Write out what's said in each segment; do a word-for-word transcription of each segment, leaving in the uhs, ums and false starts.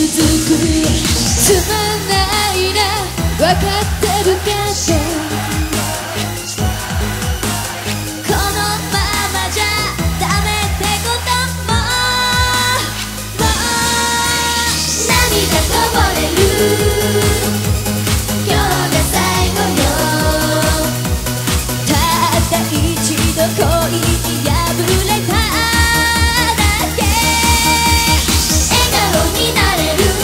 くつまんないなわかってるけどこのままじゃダメってことももう涙こぼれる今日が最後よたった一度恋に破れただけ笑顔になれる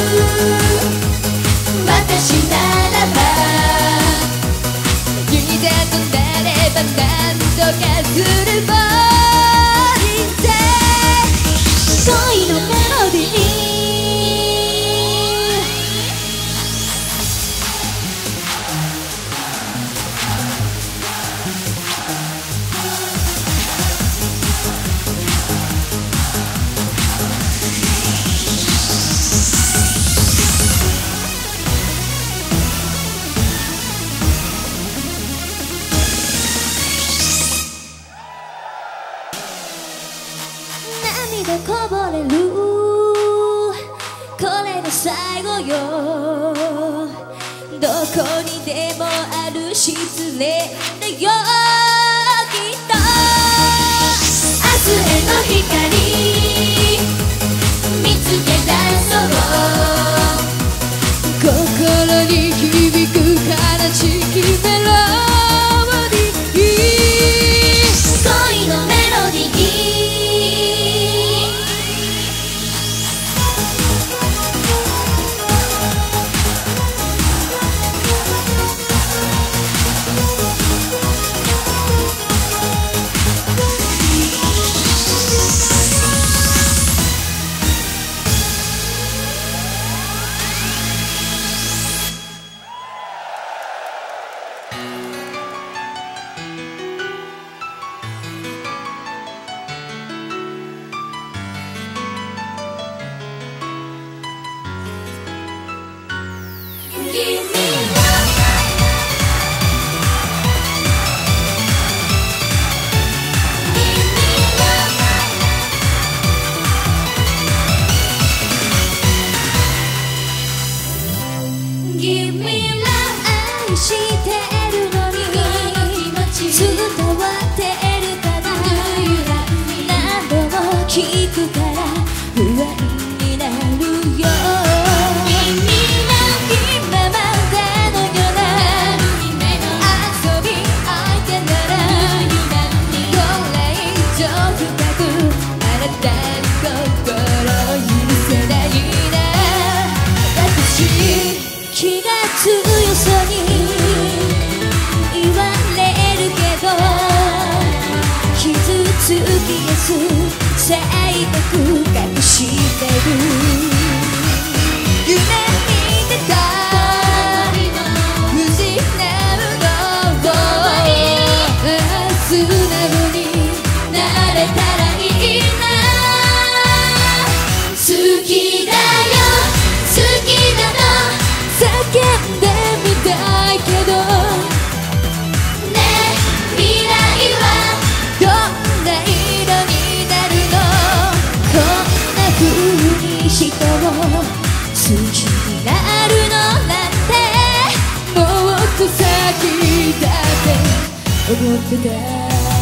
私ならば君だとなれば何とかするボーリンで恋のメロディー涙こぼれるこれが最後よどこにでもある失礼だよきっと明日への光見つけ出そう心に響く悲しきメロディー恋のメロディー愛してるのに伝わってるかな何度も聞くから不安になるよ君の今までのような遊び相手ならこれ以上深くあなたに心を許せないな私気が強そうに言われるけど傷つきやす性格隠してる夢見てた失うのを素直になれたらいいな好きだよ好きだの叫んでみたいけどねえ未来はどんな色になるのこんな風に人を好きになるのなんてもっと先だって思ってた